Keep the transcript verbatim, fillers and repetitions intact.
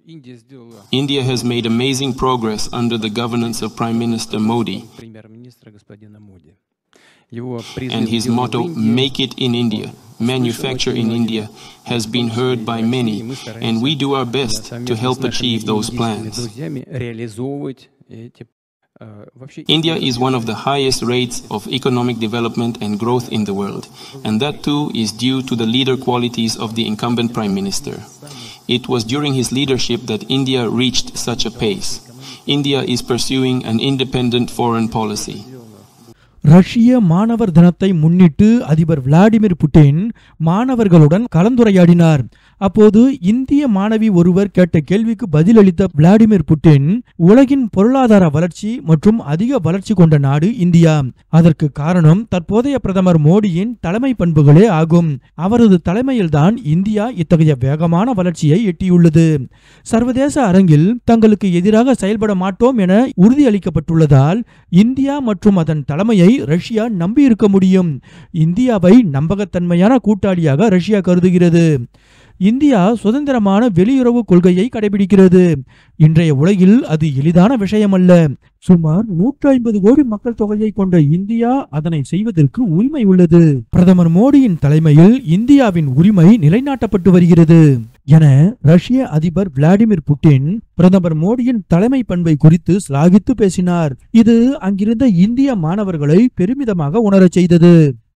India has made amazing progress under the governance of Prime Minister Modi. And his motto, "Make it in India, manufacture in India," has been heard by many, and we do our best to help achieve those plans. India is one of the highest rates of economic development and growth in the world, and that too is due to the leader qualities of the incumbent Prime Minister. It was during his leadership that India reached such a pace. India is pursuing an independent foreign policy. ரஷ்ய மாணவர் தினத்தை முன்னிட்டு அதிபர் Vladimir Putin மாணவர்களுடன் கலந்துரையாடினார். அப்போது இந்திய மாணவி ஒருவர் கேட்ட கேள்விக்கு பதிலளித்த விளாடிமிர் புட்டின், உலகின் பொருளாதார வளர்ச்சி மற்றும் அதிக வளர்ச்சி கொண்ட நாடு இந்தியா. அதற்கு காரணம் தற்போதைய பிரதமர் மோடியின் தலைமை பண்புகளே ஆகும். அவரது தலைமையில்தான் இந்தியா இத்தகைய வேகமான வளர்ச்சியை எட்டியுள்ளது. சர்வதேச அரங்கில் தங்களுக்கு எதிராக செயல்பட மாட்டோம் என உறுதியளிக்கப்பட்டுள்ளதால் இந்தியா மற்றும் அதன் தலைமையை ரஷ்யா நம்பியிருக்க முடியும். இந்தியாவை நம்பகத்தன்மையான கூட்டாளியாக ரஷ்யா கருதுகிறது. இந்தியா சுதந்திரமான வெளியுறவு கொள்கையை கடைபிடிக்கிறது. இன்றைய உலகில் அது எளிதான விஷயமல்ல. சுமார் நூற்றி ஐம்பது கோடி மக்கள் தொகையை கொண்ட இந்தியா அதனை செய்வதற்கு உரிமை உள்ளது. பிரதமர் மோடியின் தலைமையில் இந்தியாவின் உரிமை நிலைநாட்டப்பட்டு வருகிறது என ரஷ்ய அதிபர் விளாடிமிர் புட்டின் பிரதமர் மோடியின் தலைமை பண்பை குறித்து சிலாகித்து பேசினார். இது அங்கிருந்த இந்திய மாணவர்களை பெருமிதமாக உணரச் செய்தது.